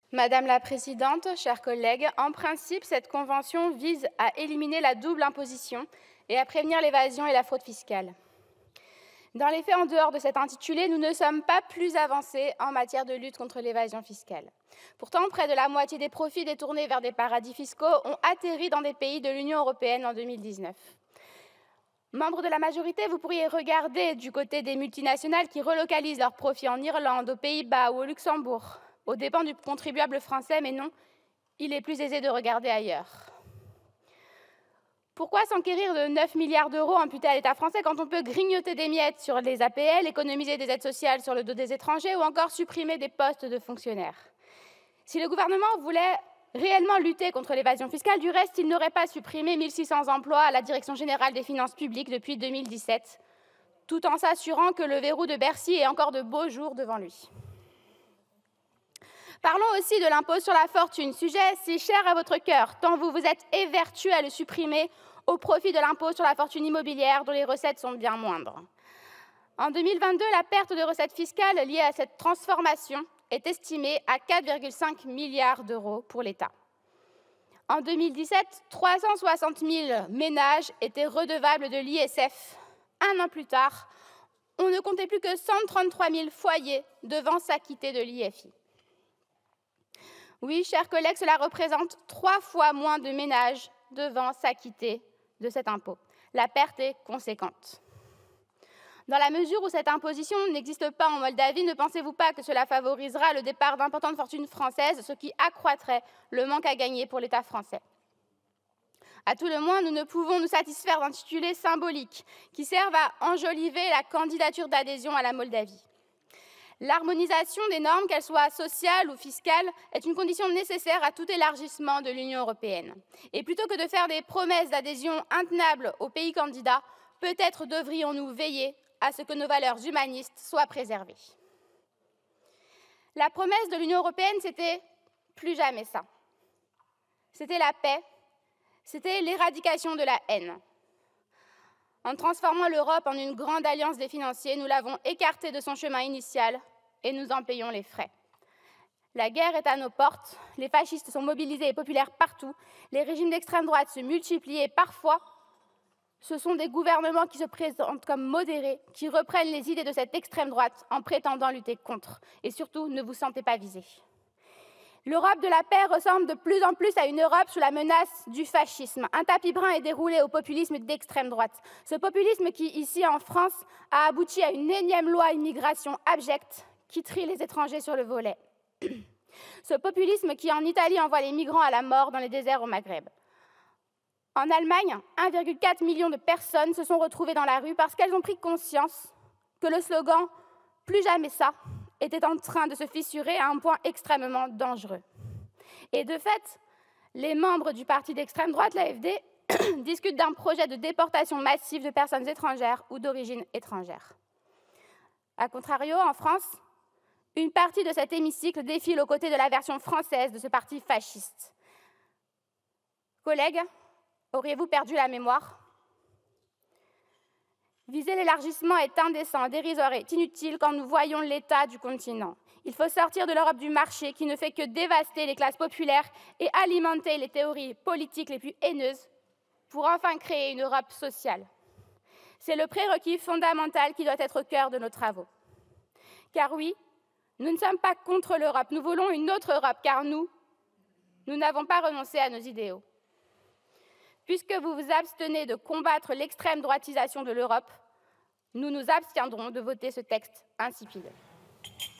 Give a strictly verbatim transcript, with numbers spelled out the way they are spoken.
Madame la Présidente, chers collègues, en principe, cette convention vise à éliminer la double imposition et à prévenir l'évasion et la fraude fiscale. Dans les faits, en dehors de cet intitulé, nous ne sommes pas plus avancés en matière de lutte contre l'évasion fiscale. Pourtant, près de la moitié des profits détournés vers des paradis fiscaux ont atterri dans des pays de l'Union européenne en deux mille dix-neuf. Membres de la majorité, vous pourriez regarder du côté des multinationales qui relocalisent leurs profits en Irlande, aux Pays-Bas ou au Luxembourg, aux dépens du contribuable français, mais non, il est plus aisé de regarder ailleurs. Pourquoi s'enquérir de neuf milliards d'euros imputés à l'État français quand on peut grignoter des miettes sur les A P L, économiser des aides sociales sur le dos des étrangers ou encore supprimer des postes de fonctionnaires? Si le gouvernement voulait réellement lutter contre l'évasion fiscale, du reste, il n'aurait pas supprimé mille six cents emplois à la Direction générale des finances publiques depuis deux mille dix-sept, tout en s'assurant que le verrou de Bercy ait encore de beaux jours devant lui. Parlons aussi de l'impôt sur la fortune, sujet si cher à votre cœur, tant vous vous êtes évertués à le supprimer au profit de l'impôt sur la fortune immobilière, dont les recettes sont bien moindres. En deux mille vingt-deux, la perte de recettes fiscales liée à cette transformation est estimée à quatre virgule cinq milliards d'euros pour l'État. En deux mille dix-sept, trois cent soixante mille ménages étaient redevables de l'I S F. Un an plus tard, on ne comptait plus que cent trente-trois mille foyers devant s'acquitter de l'I F I. Oui, chers collègues, cela représente trois fois moins de ménages devant s'acquitter de cet impôt. La perte est conséquente. Dans la mesure où cette imposition n'existe pas en Moldavie, ne pensez-vous pas que cela favorisera le départ d'importantes fortunes françaises, ce qui accroîtrait le manque à gagner pour l'État français? À tout le moins, nous ne pouvons nous satisfaire d'intitulés symboliques qui servent à enjoliver la candidature d'adhésion à la Moldavie. L'harmonisation des normes, qu'elles soient sociales ou fiscales, est une condition nécessaire à tout élargissement de l'Union européenne. Et plutôt que de faire des promesses d'adhésion intenables aux pays candidats, peut-être devrions-nous veiller à ce que nos valeurs humanistes soient préservées. La promesse de l'Union européenne, c'était plus jamais ça. C'était la paix, c'était l'éradication de la haine. En transformant l'Europe en une grande alliance des financiers, nous l'avons écartée de son chemin initial et nous en payons les frais. La guerre est à nos portes, les fascistes sont mobilisés et populaires partout, les régimes d'extrême droite se multiplient et parfois, ce sont des gouvernements qui se présentent comme modérés, qui reprennent les idées de cette extrême droite en prétendant lutter contre. Et surtout, ne vous sentez pas visés. L'Europe de la paix ressemble de plus en plus à une Europe sous la menace du fascisme. Un tapis brun est déroulé au populisme d'extrême droite. Ce populisme qui, ici en France, a abouti à une énième loi immigration abjecte qui trie les étrangers sur le volet. Ce populisme qui, en Italie, envoie les migrants à la mort dans les déserts au Maghreb. En Allemagne, un virgule quatre million de personnes se sont retrouvées dans la rue parce qu'elles ont pris conscience que le slogan « Plus jamais ça » était en train de se fissurer à un point extrêmement dangereux. Et de fait, les membres du parti d'extrême droite, l'A F D, discutent d'un projet de déportation massive de personnes étrangères ou d'origine étrangère. A contrario, en France, une partie de cet hémicycle défile aux côtés de la version française de ce parti fasciste. Collègues, auriez-vous perdu la mémoire? Viser l'élargissement est indécent, dérisoire et inutile quand nous voyons l'état du continent. Il faut sortir de l'Europe du marché qui ne fait que dévaster les classes populaires et alimenter les théories politiques les plus haineuses pour enfin créer une Europe sociale. C'est le prérequis fondamental qui doit être au cœur de nos travaux. Car oui, nous ne sommes pas contre l'Europe, nous voulons une autre Europe, car nous, nous n'avons pas renoncé à nos idéaux. Puisque vous vous abstenez de combattre l'extrême droitisation de l'Europe, nous nous abstiendrons de voter ce texte insipide.